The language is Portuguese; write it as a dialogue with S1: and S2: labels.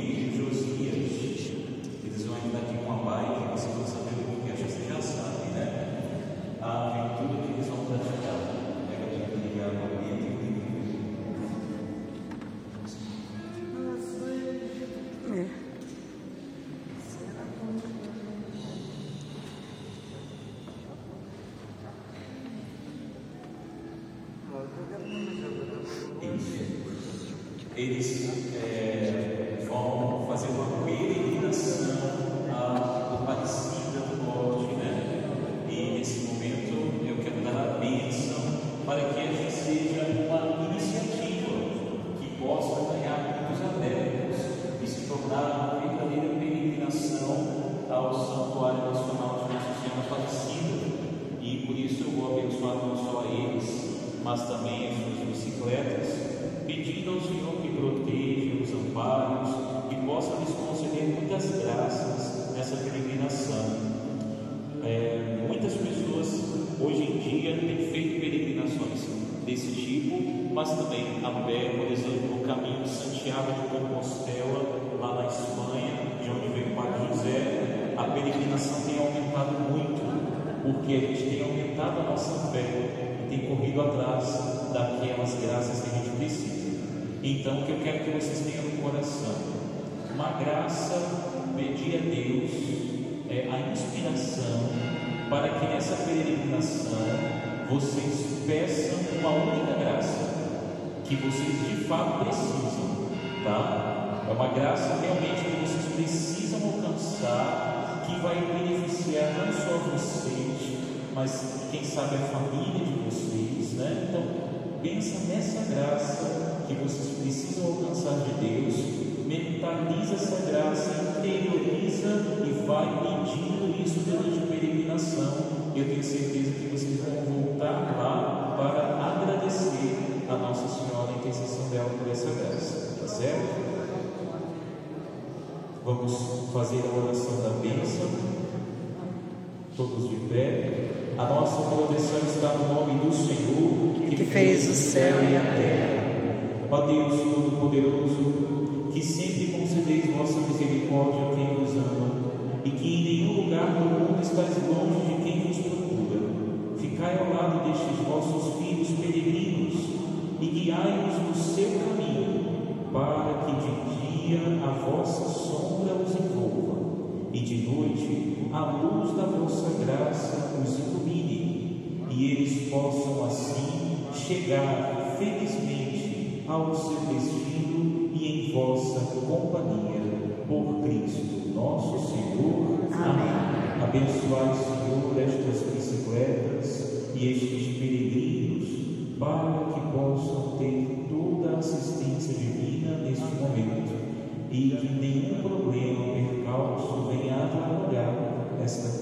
S1: de Josias. Eles vão entrar aqui com uma bike, vocês vão saber o que é, acho que vocês já sabem, né? A aventura que eles vão praticar. Pega aqui para ligar a vida. Eles vão fazer uma peregrinação a Aparecida do Norte, né? E nesse momento eu quero dar a bênção para que a gente seja uma iniciativa que possa ganhar muitos adeptos e se tornar uma verdadeira peregrinação ao Santuário Nacional de Nossa Senhora Aparecida. E por isso eu vou abençoar não só eles, mas também as suas bicicletas, pedindo ao Senhor que proteja, os amparos e possa lhes conceder muitas graças nessa peregrinação. Muitas pessoas hoje em dia têm feito peregrinações desse tipo, mas também a pé, por exemplo, o caminho de Santiago de Compostela, lá na Espanha, de onde veio o Padre José, a peregrinação tem aumentado muito, porque a gente tem aumentado a nossa fé e tem corrido atrás daquelas graças que a gente precisa. Então, o que eu quero que vocês tenham no coração, uma graça, pedir a Deus a inspiração para que nessa peregrinação vocês peçam uma única graça que vocês de fato precisam, tá? É uma graça realmente que vocês precisam alcançar, que vai beneficiar não só vocês, mas quem sabe a família de vocês, né? Então, pensa nessa graça que vocês precisam alcançar de Deus, mentaliza essa graça, interioriza e vai pedindo isso durante a peregrinação. Eu tenho certeza que vocês vão voltar lá para agradecer a Nossa Senhora, a intercessão dela por essa graça, tá certo? Vamos fazer a oração da bênção, todos de pé. A nossa oração está no nome do Senhor,
S2: que fez o céu e a terra.
S1: Ó Deus Todo-Poderoso, que sempre concedeis vossa misericórdia a quem vos ama, e que em nenhum lugar do mundo estáis longe de quem vos procura. Ficai ao lado destes vossos filhos peregrinos, e guiai-os no seu caminho, para que de dia a vossa sombra os envolva, e de noite a luz da vossa graça os ilumine, e eles possam assim chegar felizmente ao seu destino e em vossa companhia, por Cristo nosso Senhor. Amém. Abençoai, Senhor, estas bicicletas e estes peregrinos, para que possam ter toda a assistência divina neste momento, e que nenhum problema ou percalço venha atrapalhar esta